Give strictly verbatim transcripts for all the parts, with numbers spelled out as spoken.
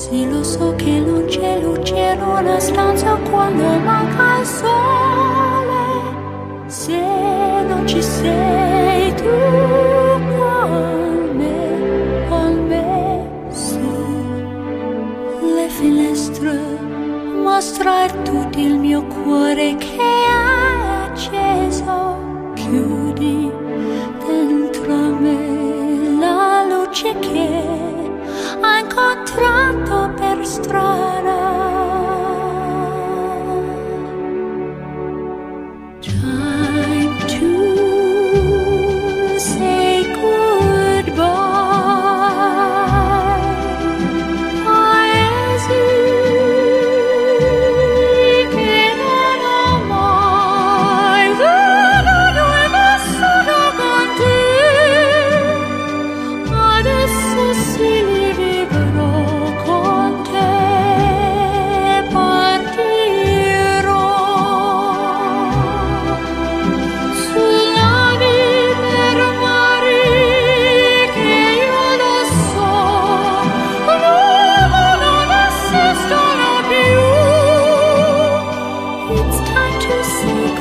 Sì, lo so che non c'è luce in una stanza quando manca il sole. Se non ci sei tu con me, con me, sì. Le finestre mostrar tutto il mio cuore che è acceso. Chiudi dentro me la luce che ha incontrato per strada. Time to say goodbye. Paesi che non ho mai veduto e vissuto con te. Adesso si vivrò con te, partirò su navi per mari che io lo so, no, non esistono più. It's time to say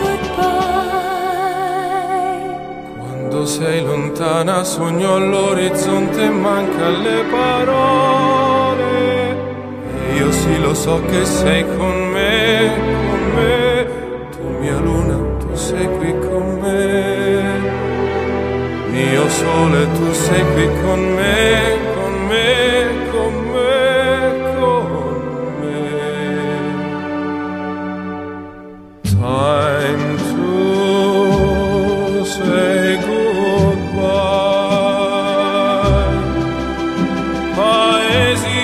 goodbye. Quando sei lontana sogno all'orizzonte e manca le parole. E io sì lo so che sei con me, con me. Tu mia luna, tu sei qui con me. Mio sole, tu sei qui con me, con me, con me, con me. Time to say goodbye. Paesi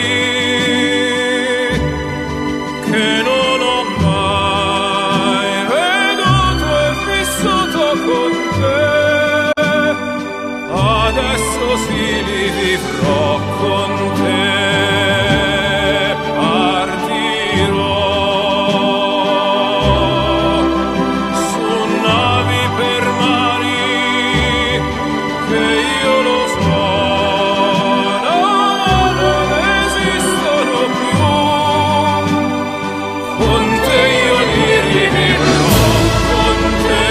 che non ho mai veduto e vissuto con te. Adesso sì li vivrò con te. Partirò su navi per mari che io lo so, no, non esistono più. Con te io li rivivrò, con te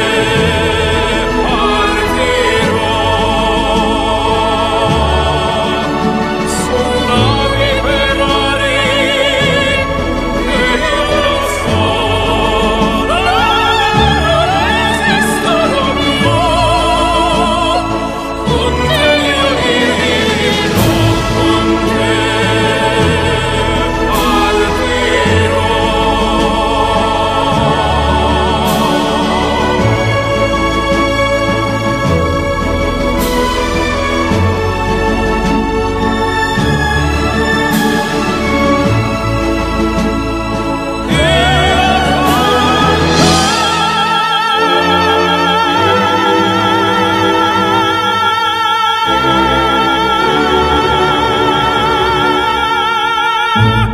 partirò su navi per mari che io lo so, no, non esistono più. Con te io li rivivrò, con te partirò. Yeah.